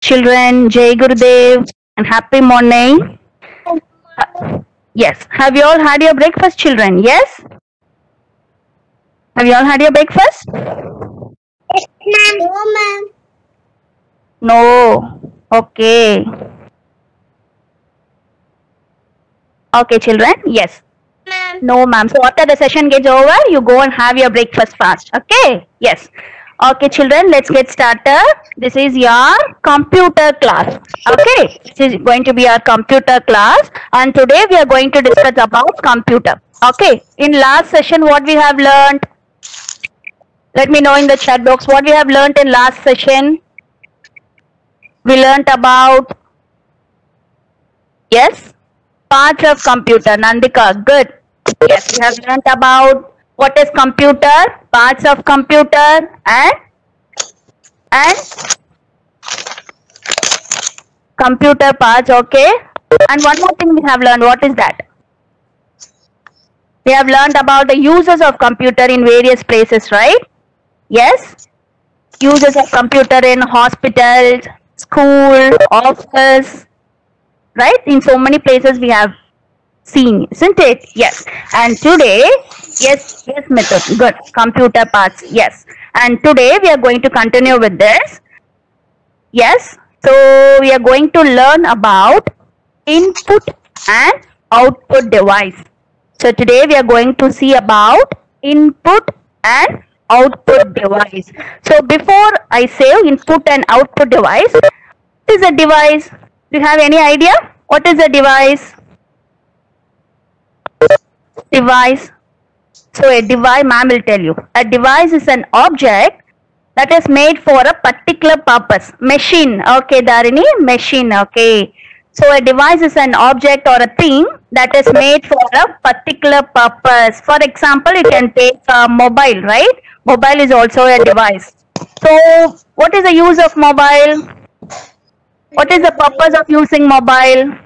Children, Jai Gurudev and happy morning. Yes. Have you all had your breakfast, children? Yes? Have you all had your breakfast? Yes, ma'am. No, ma'am. No. Okay. Okay, children. Yes. Ma'am. No, ma'am. So after the session gets over, you go and have your breakfast fast. Okay? Yes. Okay, children, let's get started. This is your computer class. Okay? This is going to be our computer class. And today we are going to discuss about computer. Okay? In last session, what we have learned? Let me know in the chat box what we have learned in last session. We learned about, yes, parts of computer. Nandika, good. Yes, we have learned about what is computer, parts of computer, and computer parts. Okay. And one more thing we have learned. What is that? We have learned about the uses of computer in various places, right? Yes. Uses of computer in hospitals, school, office, right? In so many places we have seen, isn't it? Yes. And today, yes, Mithun, good. Computer parts, yes. And today we are going to continue with this. Yes. So we are going to learn about input and output device. So today we are going to see about input and output device. So before I say input and output device, what is a device? Do you have any idea? What is a device? Device. So a device, ma'am will tell you. A device is an object that is made for a particular purpose. Machine. Okay, Dharini, machine. Okay. So a device is an object or a thing that is made for a particular purpose. For example, you can take a mobile, right? Mobile is also a device. So what is the use of mobile? What is the purpose of using mobile?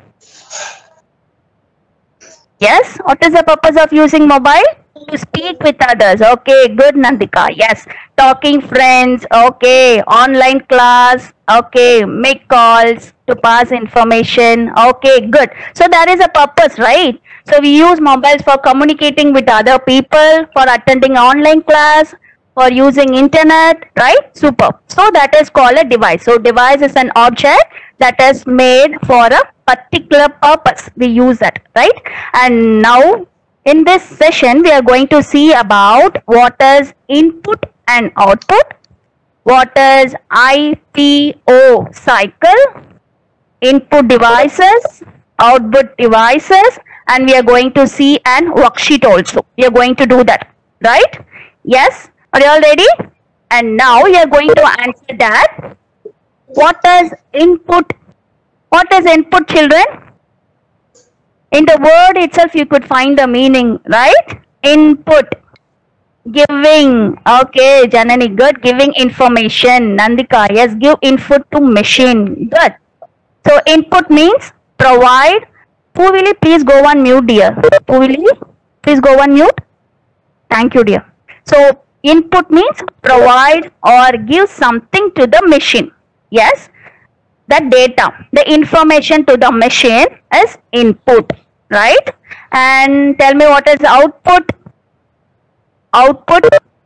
Yes, what is the purpose of using mobile? To speak with others. Okay, good, Nandika. Yes, talking friends. Okay, online class. Okay, make calls to pass information. Okay, good. So there is a purpose, right? So we use mobiles for communicating with other people, for attending online class, for using internet, right? Super. So that is called a device. So device is an object that is made for a particular purpose. We use that, right? And now in this session, we are going to see about what is input and output, what is IPO cycle, input devices, output devices, and we are going to see an worksheet also. We are going to do that, right? Yes? Are you all ready? And now we are going to answer that. What is input? What is input, children? In the word itself, you could find the meaning, right? Input. Giving. Okay, Janani, good. Giving information. Nandika, yes, give input to machine. Good. So, input means provide. Who will you please go on mute, dear? Who will you please go on mute? Thank you, dear. So, input means provide or give something to the machine. Yes. The data, the information to the machine is input, right? And tell me what is output? Output.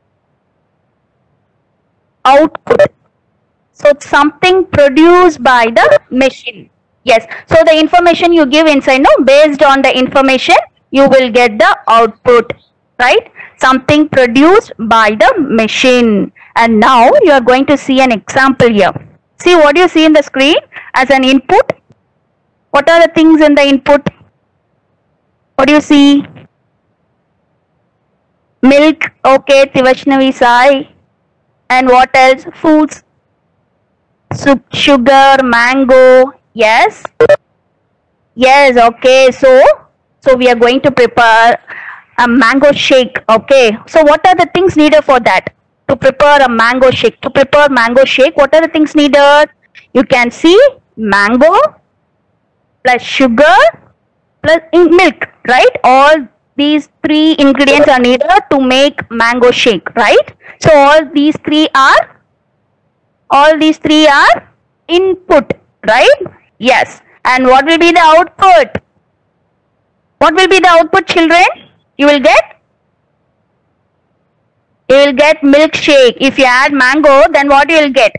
So it's something produced by the machine. Yes. So the information you give inside, no, based on the information, you will get the output, right? Something produced by the machine. And now you are going to see an example here. See what you see in the screen as an input. What are the things in the input? What do you see? Milk, okay, Tivashnavi Sai. And what else? Foods, sugar, mango. Yes. Yes, okay. So we are going to prepare a mango shake. Okay. So what are the things needed for that? To prepare a mango shake. To prepare mango shake, what are the things needed? You can see mango plus sugar plus milk, right? All these three ingredients are needed to make mango shake, right? So all these three are input, right? Yes. And what will be the output? What will be the output, children? You will get milkshake. If you add mango, then what you will get?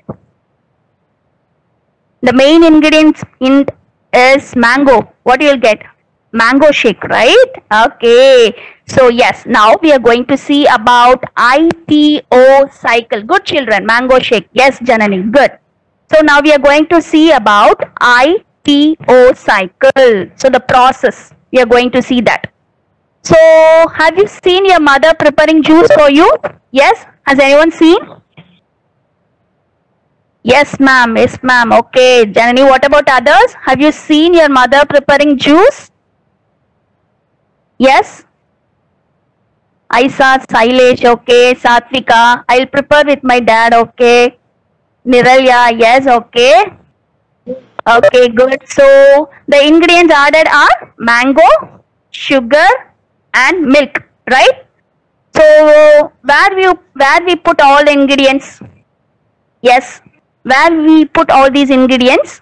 The main ingredient is mango. What you will get? Mango shake, right? Okay. So yes, now we are going to see about IPO cycle. Good children, mango shake. Yes, Janani, good. So now we are going to see about IPO cycle. So the process, we are going to see that. So have you seen your mother preparing juice for you? Yes, has anyone seen? Yes, ma'am. Yes, ma'am. Okay, Janani, what about others? Have you seen your mother preparing juice? Yes. I saw Sailesh, okay. Satvika, I'll prepare with my dad, okay. Niralya, yes, okay. Okay, good. So the ingredients added are mango, sugar, and milk, right? So where we put all the ingredients? Yes, where we put all these ingredients?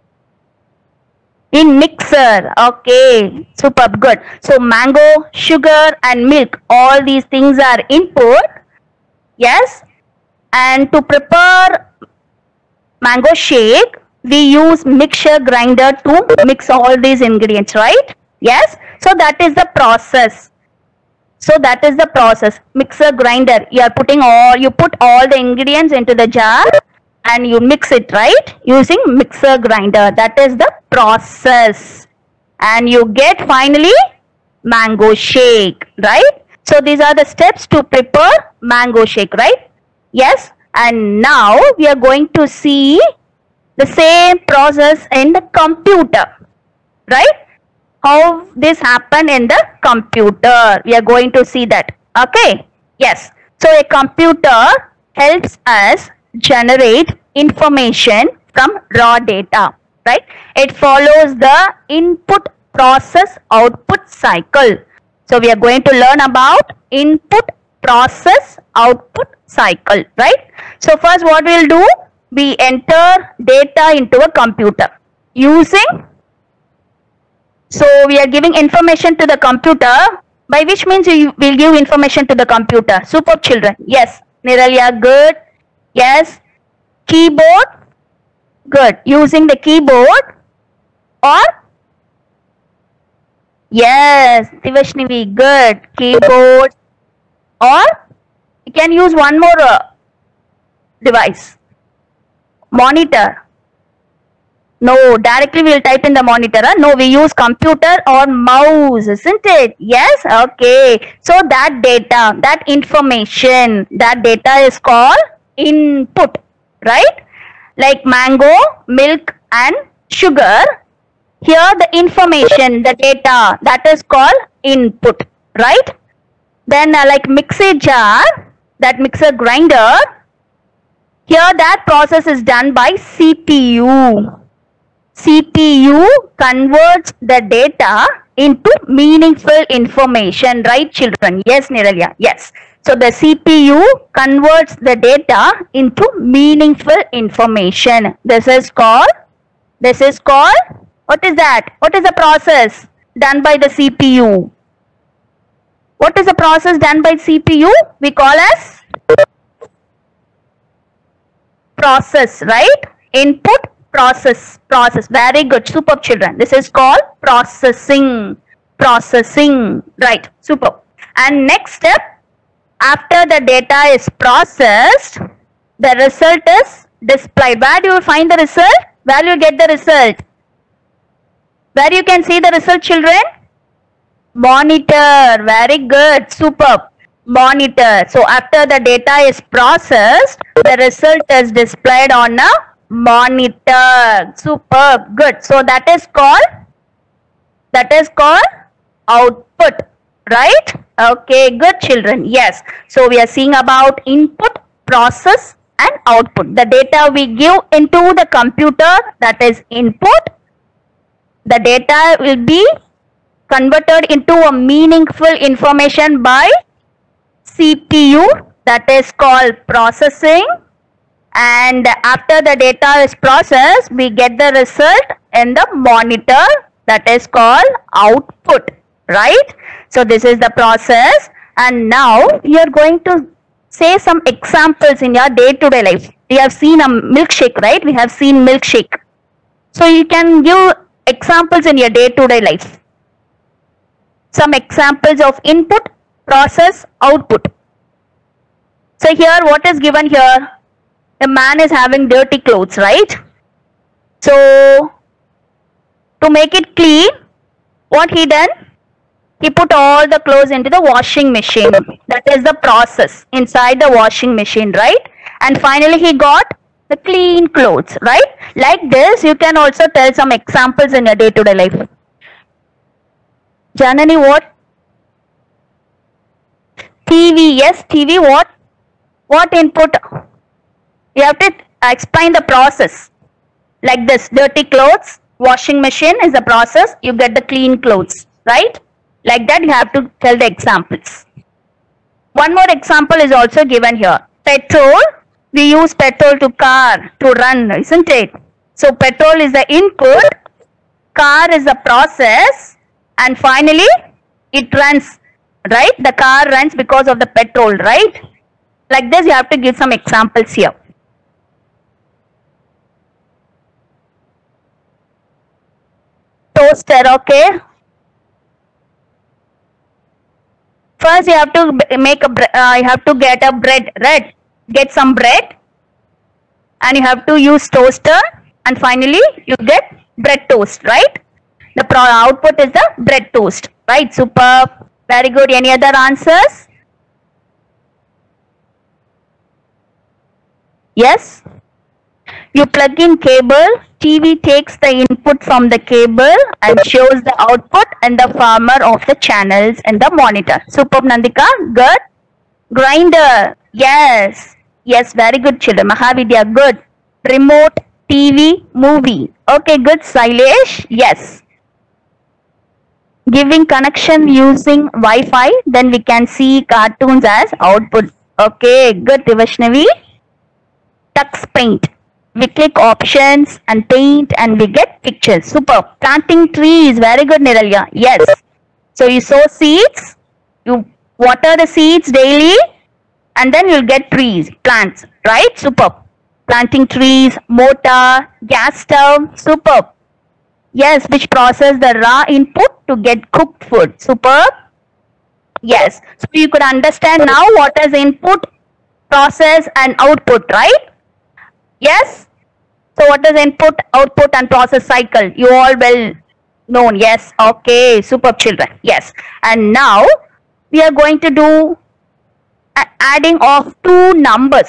In mixer. Okay, superb, good. So mango, sugar, and milk, all these things are input. Yes, and to prepare mango shake, we use mixture grinder to mix all these ingredients, right? Yes, so that is the process. So that is the process. Mixer grinder, you put all the ingredients into the jar and you mix it, right? Using mixer grinder. That is the process. And you get finally mango shake, right? So these are the steps to prepare mango shake, right? Yes. And now we are going to see the same process in the computer, right? How this happen in the computer. We are going to see that. Okay. Yes. So a computer helps us generate information from raw data, right? It follows the input process output cycle. So we are going to learn about input process output cycle, right? So first what we will do, we enter data into a computer using, so we are giving information to the computer, by which means we will give information to the computer. Superb children. Yes, Niralya, good. Yes, keyboard, good. Using the keyboard, or yes, Divashnivi, good. Keyboard, or you can use one more device. Monitor. No, directly we will type in the monitor. No, we use computer or mouse, isn't it? Yes, okay. So that data, that information, that data is called input, right? Like mango, milk, and sugar. Here the information, the data, that is called input, right? Then like mixer jar, that mixer grinder, here that process is done by CPU. CPU converts the data into meaningful information, right children? Yes, Niralya, yes. So the CPU converts the data into meaningful information. This is called, what is that? What is the process done by the CPU? What is the process done by CPU? We call as process, right? Input, process. Very good, superb children. This is called processing, right? Superb. And next step, after the data is processed, the result is displayed. Where do you find the result? Where you get the result? Where you can see the result, children? Monitor. Very good, superb. Monitor. So after the data is processed, the result is displayed on a monitor. Superb, good. So that is called output, right? Okay, good children. Yes. So we are seeing about input, process, and output. The data we give into the computer, that is input. The data will be converted into a meaningful information by CPU, that is called processing. and after the data is processed, we get the result in the monitor, that is called output, right? So this is the process, and now you are going to say some examples in your day-to-day life. We have seen a milkshake, right? We have seen milkshake. So you can give examples in your day-to-day life. Some examples of input, process, output. So here, what is given here? The man is having dirty clothes, right? So to make it clean, what he done? He put all the clothes into the washing machine. That is the process inside the washing machine, right? And finally he got the clean clothes, right? Like this, you can also tell some examples in your day-to-day life. Janani, what? TV, yes, TV, what? What input? You have to explain the process. Like this, dirty clothes, washing machine is the process, you get the clean clothes, right? Like that, you have to tell the examples. One more example is also given here. Petrol, we use petrol to car to run, isn't it? So petrol is the input, car is the process, and finally it runs, right? The car runs because of the petrol, right? Like this, you have to give some examples here. Toaster, okay. First, you have to make you have to get a bread, right? Get some bread, and you have to use toaster, and finally you get bread toast, right? The output is the bread toast, right? Superb, very good. Any other answers? Yes. You plug in cable, TV takes the input from the cable and shows the output and the former of the channels in the monitor. Superb, Nandika, good. Grinder, yes. Yes, very good children. Mahavidya, good. Remote, TV, movie. Okay, good. Sailesh, yes. Giving connection using Wi-Fi, then we can see cartoons as output. Okay, good. Divashnavi. Tux paint. We click options and paint and we get pictures. Super. Planting trees. Very good, Niralya. Yes. So you sow seeds, you water the seeds daily, and then you'll get trees, plants, right? Super. Planting trees, motor, gas stove. Super. Yes, which process the raw input to get cooked food. Super. Yes. So you could understand now what is input, process, and output, right? Yes. So what is input, output, and process cycle? You all well known. Yes. Okay. Superb, children. Yes. And now we are going to do adding of two numbers.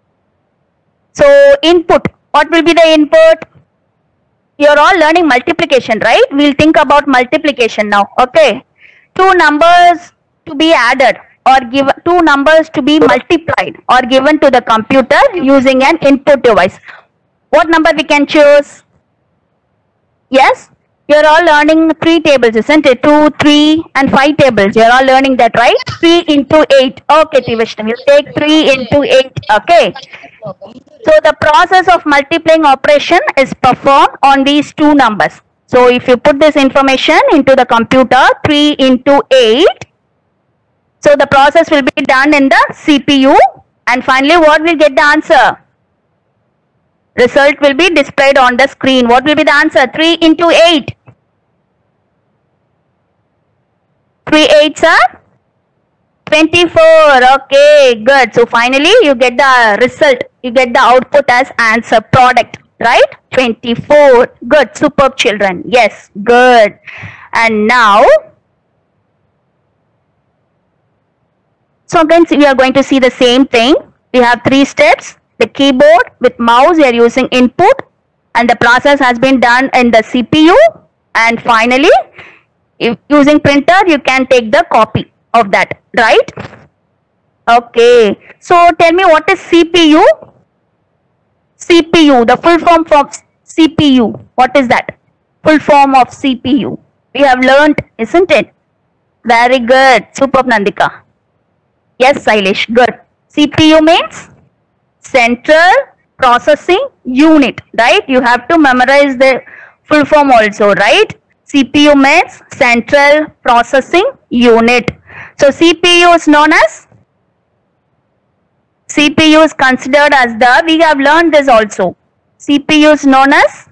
So input. What will be the input? You are all learning multiplication, right? We'll think about multiplication now. Okay. Two numbers to be added, or give two numbers to be multiplied or given to the computer using an input device. What number we can choose? Yes, you're all learning 3 tables, isn't it? 2, 3 and 5 tables. You're all learning that, right? 3 into 8. Okay, Tivishna, we'll take 3 into 8. Okay. So the process of multiplying operation is performed on these two numbers. So if you put this information into the computer, 3 into 8, so the process will be done in the CPU, and finally what will get the answer? Result will be displayed on the screen. What will be the answer? 3 into 8. 3 8s are 24. Okay, good. So finally you get the result. You get the output as answer, product, right? 24. Good. Superb, children. Yes, good. And now, so again we are going to see the same thing. We have 3 steps. The keyboard with mouse, we are using input, and the process has been done in the CPU, and finally if using printer you can take the copy of that, right? Okay, so tell me, what is CPU? CPU, the full form for CPU, what is that? Full form of CPU. We have learnt, isn't it? Very good. Superb, Nandika. Yes, Sailesh, good. CPU means Central processing unit, right? You have to memorize the full form also, right? CPU means central processing unit. So CPU is known as, CPU is considered as the, we have learned this also. CPU is known as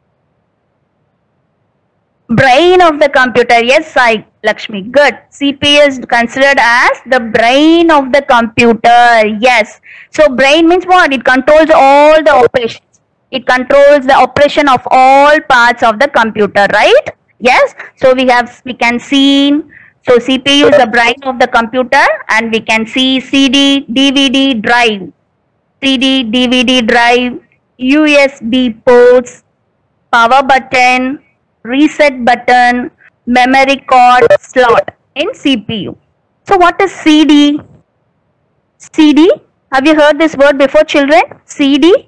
brain of the computer. Yes, Sai Lakshmi, good. CPU is considered as the brain of the computer. Yes. So brain means what? It controls all the operations. It controls the operation of all parts of the computer, right? Yes. So we can see, so CPU is the brain of the computer, and we can see CD, DVD drive, CD, DVD drive, USB ports, power button, reset button, memory card slot in CPU. So what is CD? CD, have you heard this word before, children? CD?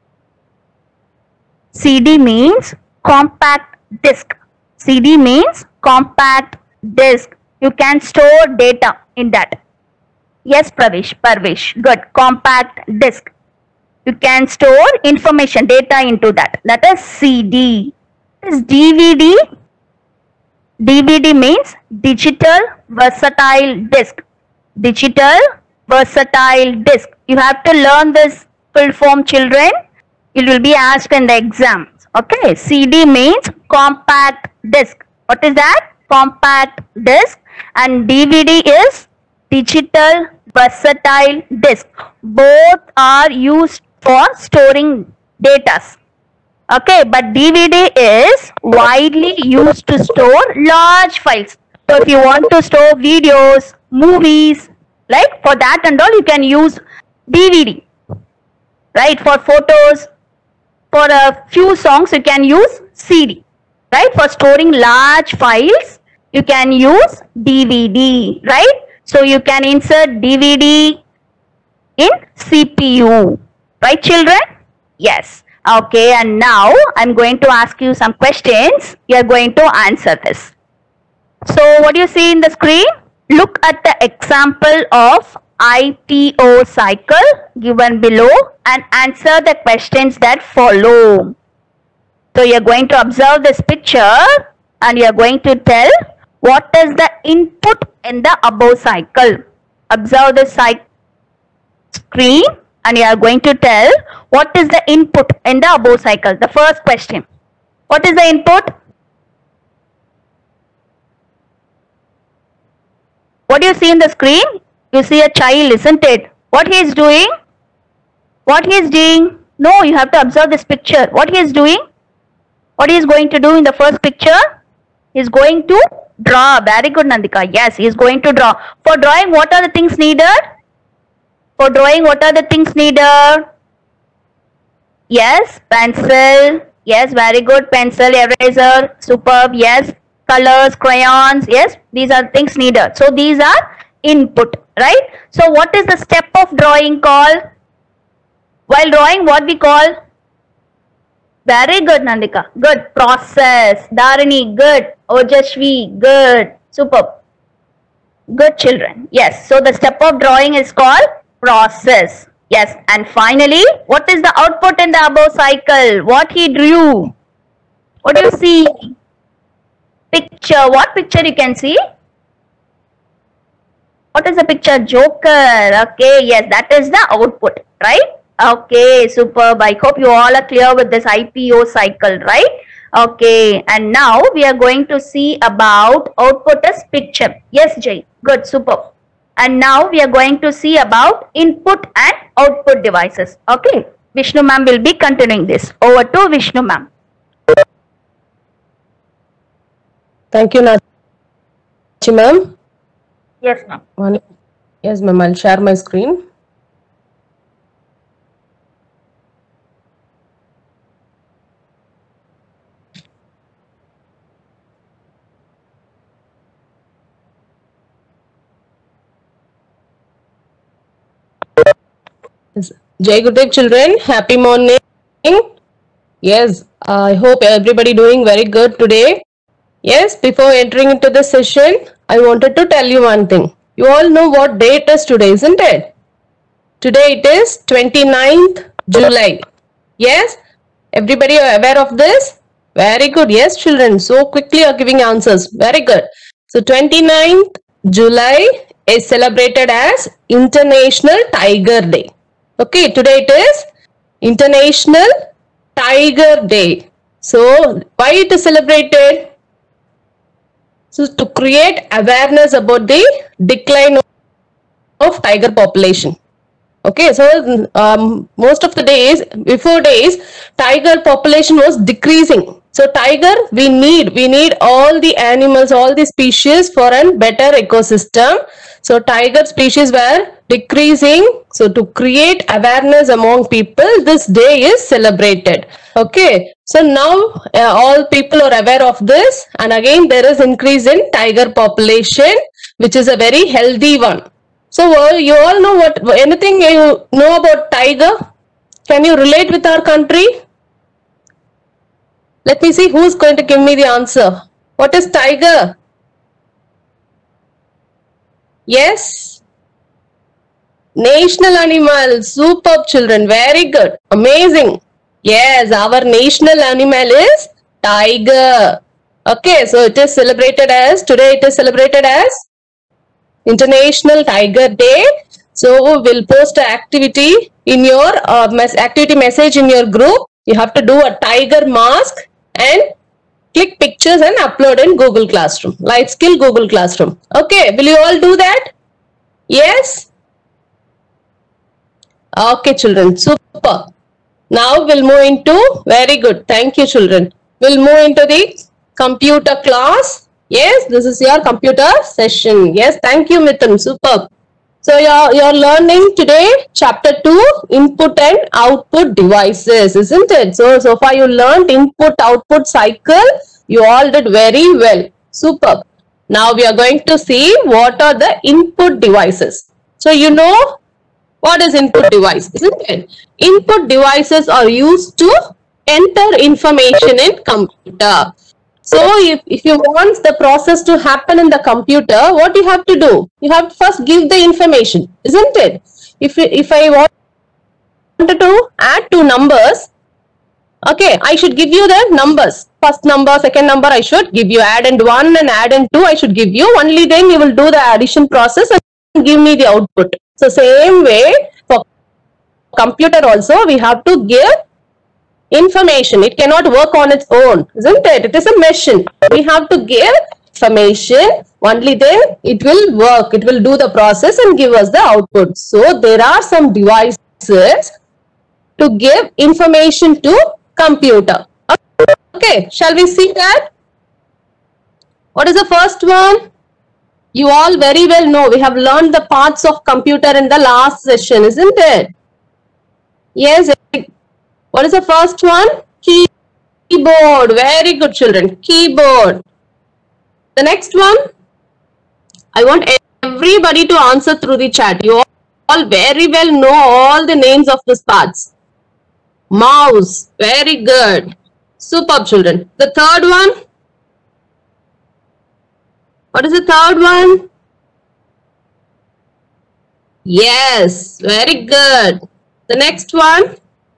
CD means compact disc. CD means compact disc. You can store data in that. Yes, Parvesh, good. Compact disc. You can store information, data into that. That is CD. What is DVD? DVD means digital versatile disc. Digital versatile disc. You have to learn this full form, children. It will be asked in the exams. Okay. CD means compact disc. What is that? Compact disc. And DVD is digital versatile disc. Both are used for storing data. Okay, but DVD is widely used to store large files. So if you want to store videos, movies, like for that and all, you can use DVD. Right, for photos, for a few songs, you can use CD. Right, for storing large files, you can use DVD. Right, so you can insert DVD in CPU. Right, children? Yes. Okay, and now I'm going to ask you some questions. You are going to answer this. So what do you see in the screen? Look at the example of ITO cycle given below and answer the questions that follow. So you are going to observe this picture and you are going to tell what is the input in the above cycle. Observe the screen and you are going to tell what is the input in the above cycle. The first question. What is the input? What do you see in the screen? You see a child, isn't it? What he is doing? What he is doing? No, you have to observe this picture. What he is doing? What he is going to do in the first picture? He is going to draw. Very good, Nandika. Yes, he is going to draw. For drawing, what are the things needed? For drawing, what are the things needed? Yes, pencil. Yes, very good. Pencil, eraser, superb. Yes, colors, crayons. Yes, these are things needed. So these are input, right? So what is the step of drawing called? While drawing, what we call? Very good, Nandika. Good. Process. Dharini, good. Ojashvi, good. Superb. Good, children. Yes. So the step of drawing is called process. Yes. And finally, what is the output in the above cycle? What he drew? What do you see? Picture. What picture you can see? What is the picture? Joker. Okay. Yes. That is the output, right? Okay. Superb. I hope you all are clear with this IPO cycle, right? Okay. And now we are going to see about output as picture. Yes, Jay. Good. Superb. And now we are going to see about input and output devices. Okay. Vishnu ma'am will be continuing this. Over to Vishnu ma'am. Thank you, Nachi ma'am. Yes, ma'am. Yes, ma'am. I'll share my screen. Jai good day, children. Happy morning. Yes, I hope everybody doing very good today. Yes, before entering into the session, I wanted to tell you one thing. You all know what day it is today, isn't it? Today it is 29th July. Yes, everybody are aware of this? Very good. Yes, children. So quickly you are giving answers. Very good. So 29th July is celebrated as International Tiger Day. Okay, today it is International Tiger Day. So why it is celebrated? So to create awareness about the decline of tiger population. Okay, so most of the days, before days, tiger population was decreasing. So tiger, we need all the animals, all the species for a better ecosystem. So tiger species were decreasing. So to create awareness among people, this day is celebrated. Okay, so now all people are aware of this, and again there is increase in tiger population, which is a very healthy one. So you all know anything you know about tiger? Can you relate with our country? Let me see who's going to give me the answer. What is tiger? Yes? National animal. Superb, children. Very good. Amazing. Yes, our national animal is tiger. Okay, so it is celebrated as, today it is celebrated as International Tiger Day. So we'll post an activity in your activity message in your group. You have to do a tiger mask and click pictures and upload in Google Classroom, Life Skill Google Classroom. Okay, will you all do that? Yes? Okay, children, super. Now we'll move into, very good, thank you, children. We'll move into the computer class. Yes, this is your computer session. Yes, thank you, Mithun, superb. So you're learning today chapter 2, input and output devices, isn't it? So far you learned input output cycle. You all did very well. Superb. Now we are going to see what are the input devices. So you know what is input device, isn't it? Input devices are used to enter information in computer. So if you want the process to happen in the computer, what you have to do? You have to first give the information, isn't it? If I wanted to add two numbers, okay, I should give you the numbers. First number, second number, I should give you. Add and 1 and add and 2, I should give you. Only then you will do the addition process and give me the output. So same way for computer also, we have to give information. It cannot work on its own, isn't it? It is a machine. We have to give information. Only then it will work. It will do the process and give us the output. So there are some devices to give information to computer. Okay, shall we see that? What is the first one? You all very well know. We have learned the parts of computer in the last session, isn't it? Yes. What is the first one? Keyboard. Very good, children. Keyboard. The next one, I want everybody to answer through the chat. You all very well know all the names of these parts. Mouse. Very good. Superb, children. The third one. What is the third one? Yes. Very good. The next one.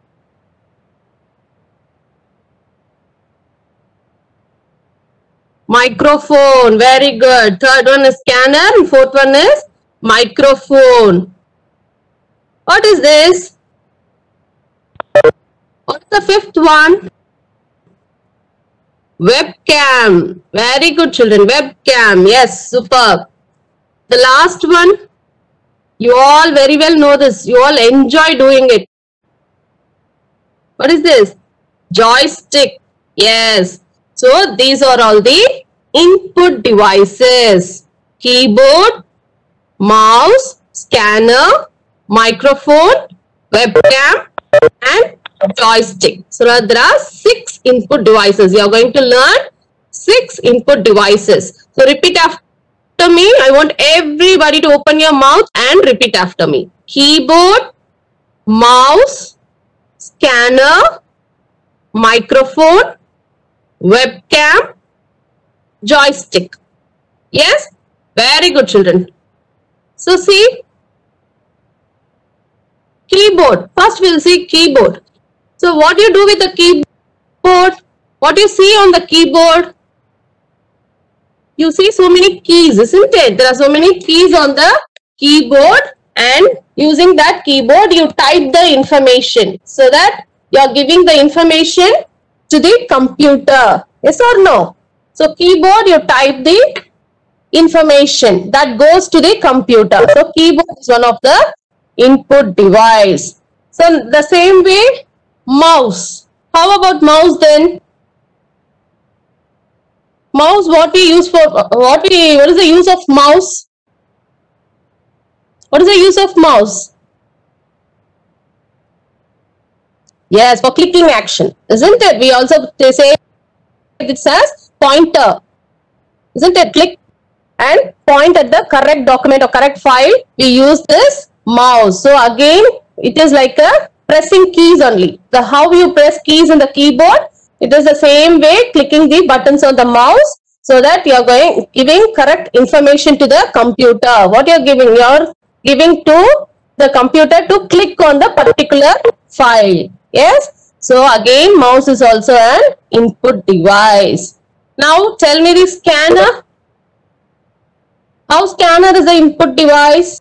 Microphone. Very good. Third one is scanner and fourth one is microphone. What is this? What's the fifth one? Webcam. Very good, children. Webcam. Yes, superb. The last one, you all very well know this. You all enjoy doing it. What is this? Joystick. Yes. So these are all the input devices. Keyboard, mouse, scanner, microphone, webcam and joystick. So there are 6 input devices. You are going to learn 6 input devices. So repeat after me. I want everybody to open your mouth and repeat after me. Keyboard, mouse, scanner, microphone, webcam, joystick. Yes? Very good, children. So see, Keyboard. First we'll see keyboard. So what do you do with the keyboard? What you see on the keyboard? You see so many keys, isn't it? There are so many keys on the keyboard, and using that keyboard you type the information so that you are giving the information to the computer. Yes or no? So keyboard, you type the information that goes to the computer. So keyboard is one of the input device. So the same way, mouse. How about mouse then? Mouse, what we use for, what is the use of mouse? What is the use of mouse? Yes, for clicking action, isn't it? We also say it says pointer, isn't it? Click and point at the correct document or correct file. We use this mouse. So again, it is like a pressing keys only. The how you press keys in the keyboard, it is the same way clicking the buttons on the mouse, so that you are giving correct information to the computer. What you are giving? You are giving to the computer to click on the particular file. Yes. So again, mouse is also an input device. Now tell me the scanner. How scanner is the input device?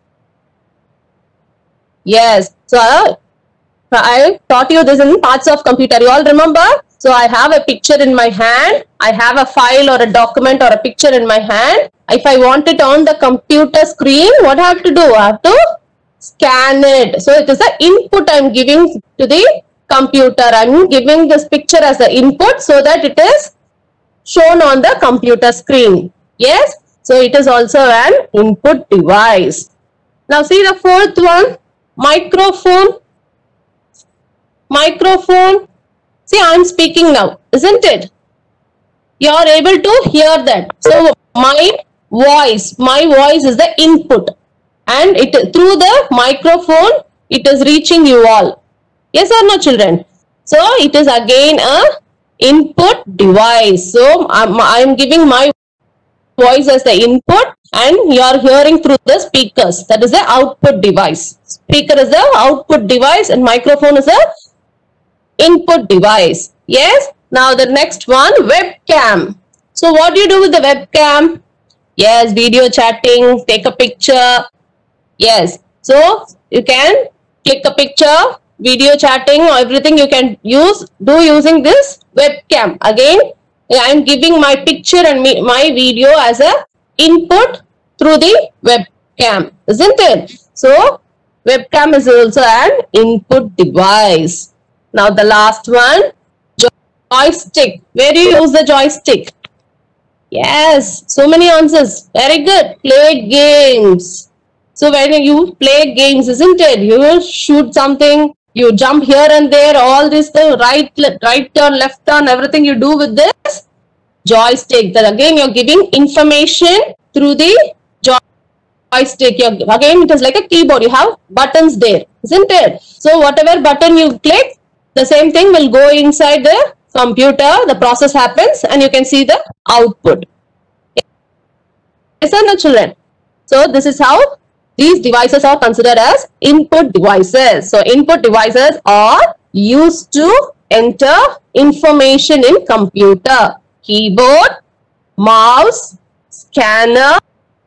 Yes. So I taught you this in parts of computer. You all remember? So I have a picture in my hand. I have a file or a document or a picture in my hand. If I want it on the computer screen, what I have to do? I have to scan it. So it is the input I am giving to the computer. I am giving this picture as the input so that it is shown on the computer screen. Yes. So it is also an input device. Now see the fourth one, microphone. Microphone. See, I am speaking now, isn't it? You are able to hear that. So my voice is the input, and it through the microphone it is reaching you all. Yes or no, children? So it is again a input device. So I am giving my voice as the input, and you are hearing through the speakers. That is the output device. Speaker is the output device and microphone is the input device. Yes. Now the next one, webcam. So what do you do with the webcam? Yes, video chatting, take a picture. Yes. So you can click a picture, video chatting, or everything you can do using this webcam. Again, I am giving my picture and my video as a input through the webcam, isn't it? So webcam is also an input device. Now the last one, joystick. Where do you use the joystick? Yes, so many answers. Very good. Play games. So when you play games, isn't it? You shoot something, you jump here and there, all this, the right turn, left turn, everything you do with this joystick. Then again, you're giving information through the joystick. Again, it is like a keyboard. You have buttons there, isn't it? So whatever button you click, the same thing will go inside the computer. The process happens and you can see the output. Yes or no, children? So this is how these devices are considered as input devices. So input devices are used to enter information in computer. Keyboard, mouse, scanner,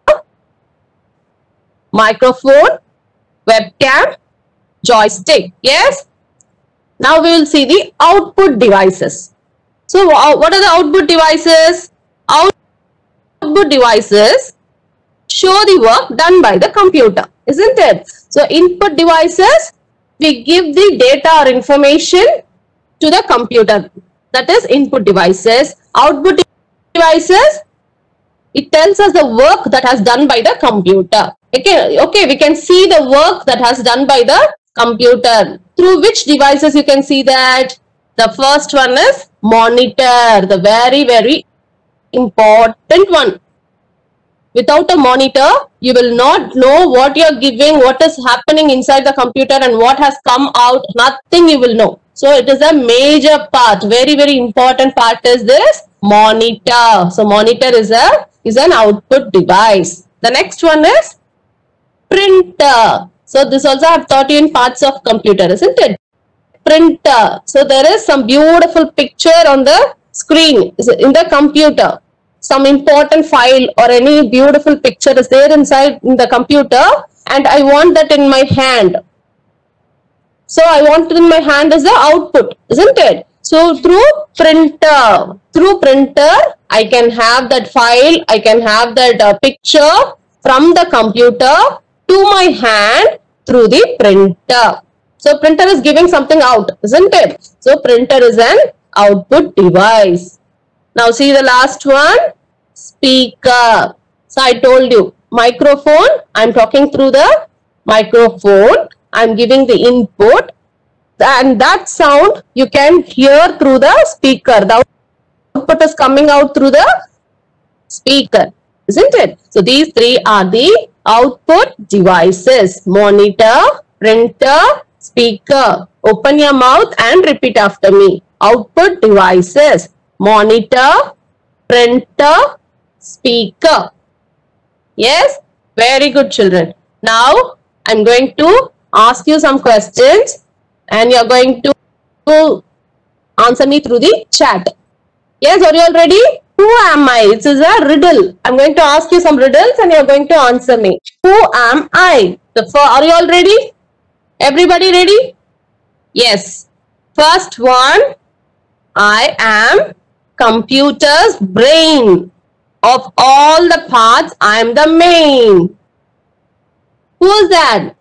microphone, webcam, joystick. Yes. Now we will see the output devices. So what are the output devices? Output devices show the work done by the computer, isn't it? So input devices, we give the data or information to the computer. That is input devices. Output devices, it tells us the work that has done by the computer. Okay, we can see the work that has done by the computer. Through which devices you can see that? The first one is monitor, the very, very important one. Without a monitor, you will not know what you are giving, what is happening inside the computer and what has come out. Nothing you will know. So it is a major part, very, very important part is this monitor. So monitor is an output device. The next one is printer. So this also I have taught you in parts of computer, isn't it? Printer. So there is some beautiful picture on the screen in the computer. Some important file or any beautiful picture is there inside in the computer, and I want that in my hand. So I want it in my hand as the output, isn't it? So through printer, I can have that file, I can have that picture from the computer to my hand through the printer. So printer is giving something out, isn't it? So printer is an output device. Now see the last one, speaker. So I told you, microphone, I'm talking through the microphone, I'm giving the input, and that sound you can hear through the speaker. The output is coming out through the speaker, isn't it? So these three are the output devices: monitor, printer, speaker. Open your mouth and repeat after me. Output devices: monitor, printer, speaker. Yes, very good children. Now I'm going to ask you some questions and you're going to answer me through the chat. Yes, are you all ready? Who am I? It is a riddle. I'm going to ask you some riddles and you're going to answer me. Who am I? Are you all ready? Everybody ready? Yes. First one, I am computer's brain. Of all the parts, I am the main. Who is that?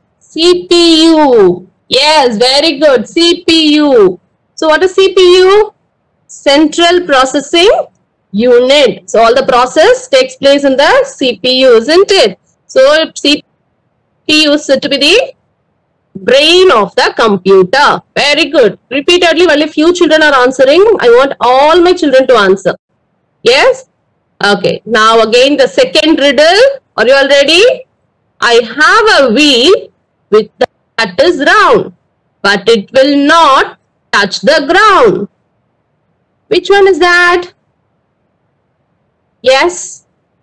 CPU. Yes, very good. CPU. So what is CPU? Central Processing Unit. So all the process takes place in the CPU, isn't it? So CPU is said to be the brain of the computer. Very good. Repeatedly, only few children are answering. I want all my children to answer. Yes? Okay. Now again the second riddle. Are you all ready? I have a wheel that is round, but it will not touch the ground. Which one is that? Yes.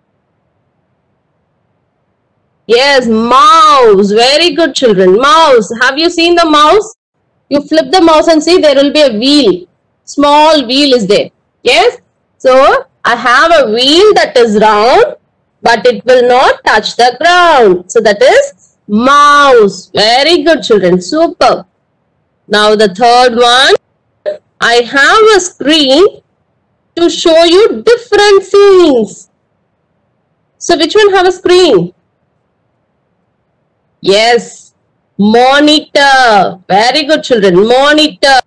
Yes, mouse. Very good children. Mouse. Have you seen the mouse? You flip the mouse and see there will be a wheel. Small wheel is there. Yes. So I have a wheel that is round, but it will not touch the ground. So that is mouse. Very good children. Super. Now the third one. I have a screen to show you different scenes. So which one have a screen? Yes. Monitor. Very good children. Monitor.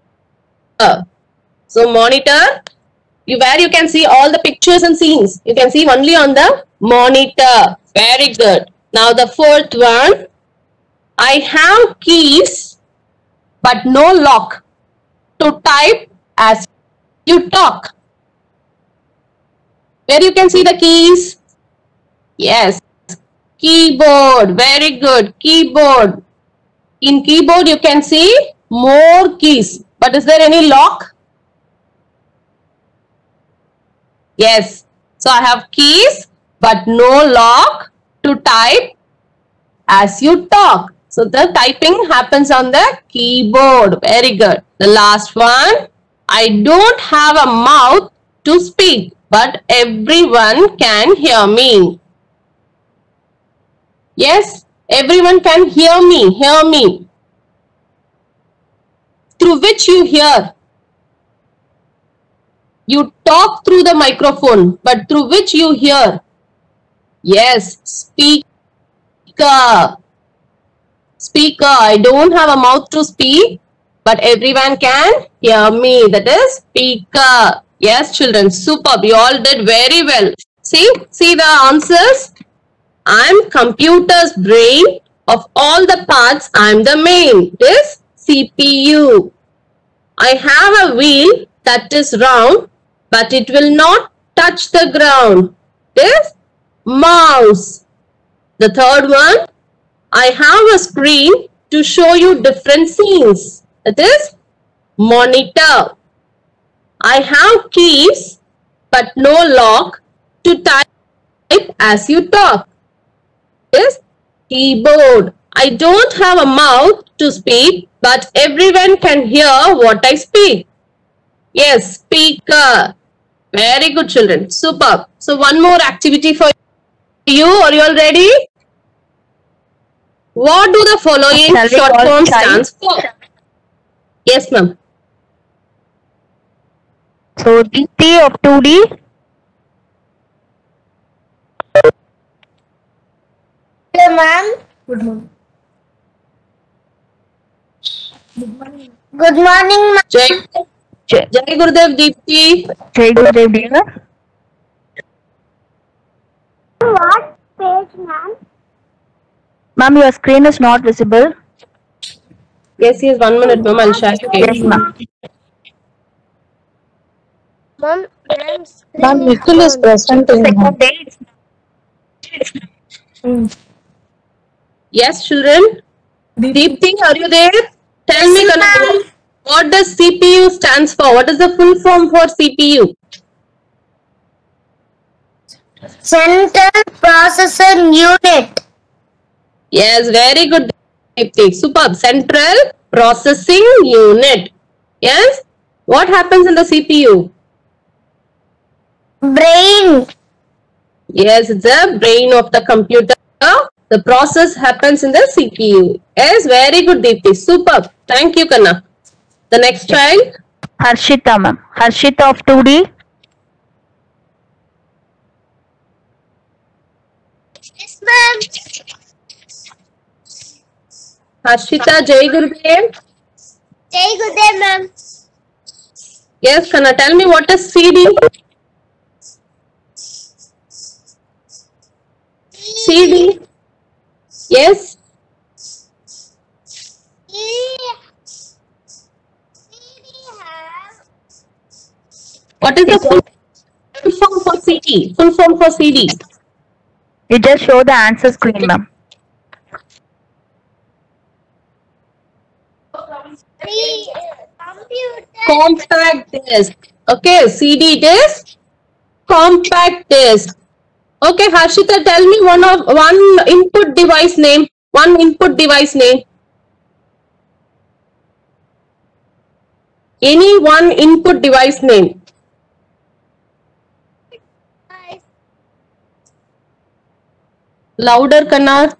So monitor, where you can see all the pictures and scenes. You can see only on the monitor. Very good. Now the fourth one. I have keys but no lock to type as you talk. Where you can see the keys? Yes. Keyboard. Very good. Keyboard. In keyboard you can see more keys. But is there any lock? Yes. So I have keys but no lock to type as you talk. So the typing happens on the keyboard. Very good. The last one. I don't have a mouth to speak, but everyone can hear me. Yes, everyone can hear me. Hear me. Through which you hear? You talk through the microphone, but through which you hear? Yes, speaker. Speaker. I don't have a mouth to speak, but everyone can hear me. That is speaker. Yes, children. Superb. You all did very well. See the answers. I'm computer's brain. Of all the parts, I'm the main. It is CPU. I have a wheel that is round, but it will not touch the ground. It is mouse. The third one. I have a screen to show you different scenes. It is monitor. I have keys but no lock to type as you talk. It is Keyboard. I don't have a mouth to speak, but everyone can hear what I speak. Yes, speaker. Very good, children. Superb. So one more activity for you. Are you all ready? What do the following Shall we short call form child? stands for? Yes, ma'am. So DT of 2D. Hello, ma'am. Good morning, ma'am. Jai, Jai Jai Gurudev Deepti. Gurudev, dear. What page, ma'am? Ma'am, your screen is not visible. Yes, 1 minute, ma'am. I'll share it. Yes, ma'am. Ma'am, Ma'am, Nikhil is presenting. ma'am. Second day. Yes, children. Deepti, are you there? Tell me, Kanaka, what does CPU stands for? What is the full form for CPU? Central Processing Unit. Yes, very good, Deepti. Superb. Central Processing Unit. Yes. What happens in the CPU? Brain. Yes, it's the brain of the computer. The process happens in the CPU. Yes, very good, Deepti. Superb. Thank you, Kanna. The next child. Harshita, ma'am. Harshita of 2D. Yes, ma'am. Harshita, Jai Gurudev. Jai Gurudev, ma'am. Yes, Kanna. Tell me what is CD? CD. Yes. What is the full form for CD? Full form for CD. You just show the answer screen, ma'am. Computer. Compact disc. Okay, CD disc. Compact disc. Okay, Harshita, tell me one input device name. One input device name. Any one input device name. Louder, Kanna.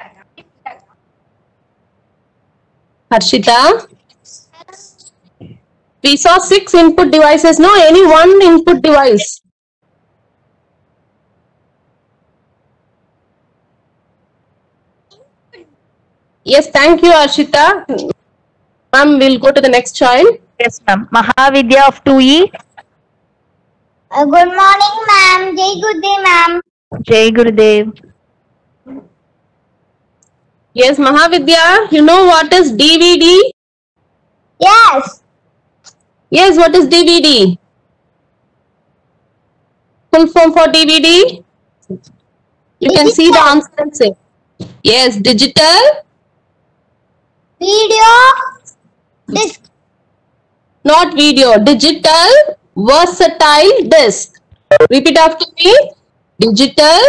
Harshita. We saw 6 input devices. No, any one input device. Yes, thank you, Harshita. Ma'am, we'll go to the next child. Yes, ma'am. Mahavidya of 2E. Good morning, ma'am. Jai Gurudev, ma'am. Jai Gurudev. Yes, Mahavidya, you know what is DVD? Yes. Yes, what is DVD? Full form for DVD? You can see the answer and say. Yes, digital. Video. Disc. Not video. Digital versatile disc. Repeat after me. Digital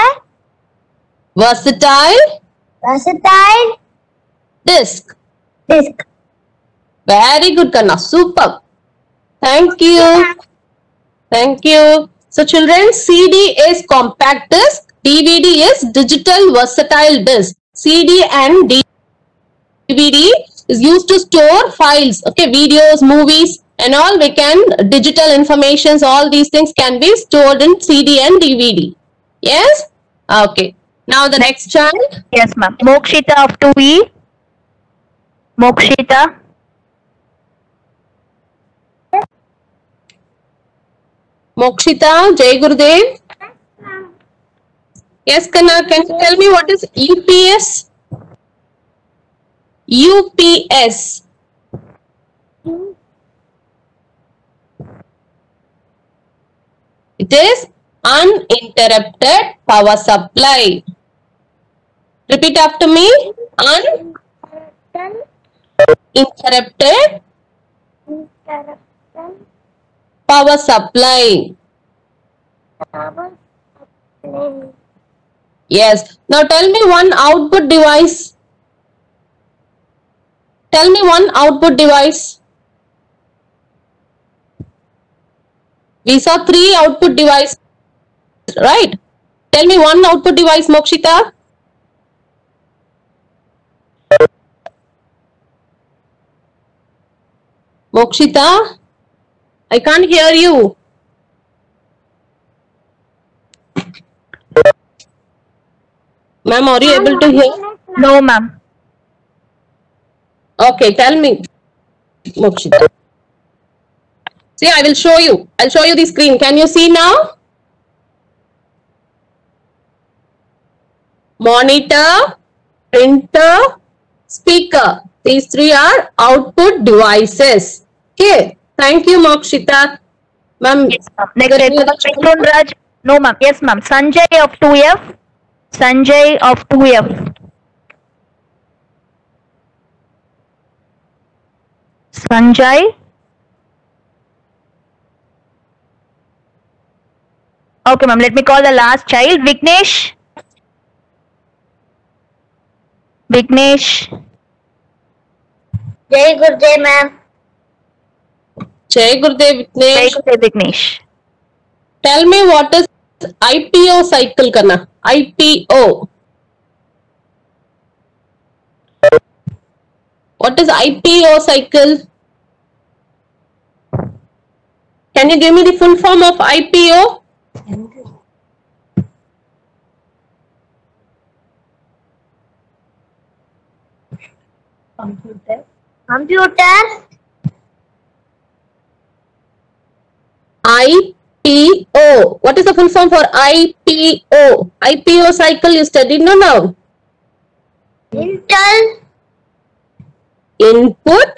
versatile Versatile. disc. Disc. Very good, Kanna. Super. Thank you. Thank you. So children, CD is compact disc. DVD is digital versatile disc. CD and DVD is used to store files. Okay, videos, movies and all. We can digital informations. All these things can be stored in CD and DVD. Yes. Okay. Now the next child. Yes, ma'am. Mokshita of 2E. Mokshita. Mokshita, Jai Gurudev. Yes, Kanna, can you tell me what is UPS? UPS. It is uninterrupted power supply. Repeat after me. Uninterrupted power supply. Yes. Now tell me one output device. Tell me one output device. We saw 3 output devices, right? Tell me one output device, Mokshita. Mokshita, I can't hear you. Ma'am, are you able to hear? No, ma'am. Okay, tell me, Mokshita. See, I will show you. I'll show you the screen. Can you see now? Monitor, printer, speaker. These 3 are output devices. Okay. Thank you, Mokshita. Ma'am. Yes, ma'am. Next, Mithun Raj. No, ma'am. Yes, ma'am. Sanjay of 2F. Sanjay of 2F. Sanjay. Okay, ma'am. Let me call the last child. Vignesh. Vignesh. Jai Gurudev, ma'am. Jai Gurudev, Vignesh. Vignesh. Tell me what is IPO cycle करना. IPO. What is IPO cycle? Can you give me the full form of IPO? Computer. IPO. What is the full form for IPO? IPO cycle you studied no? Intel. Input.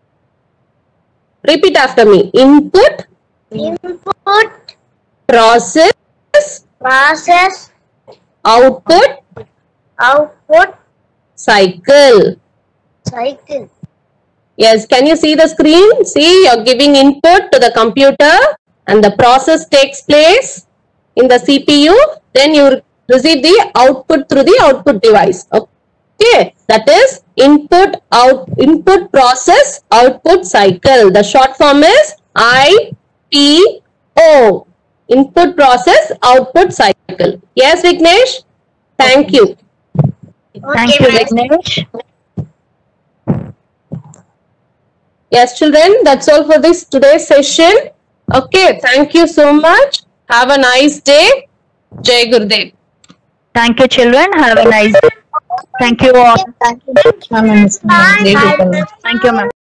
Repeat after me. Input. Input. Process. Process. Output. Output. Cycle. Cycle. Yes, can you see the screen? See, you're giving input to the computer and the process takes place in the CPU. Then you receive the output through the output device. Okay, that is input, input process, output cycle. The short form is IPO. Input process, output cycle. Yes, Vignesh? Thank you. Thank you, Vignesh. Yes, children, that's all for this today's session. Okay, thank you so much. Have a nice day. Jai Gurudev. Thank you, children. Have a nice day. Thank you all. Thank you, ma'am. Thank you, ma'am.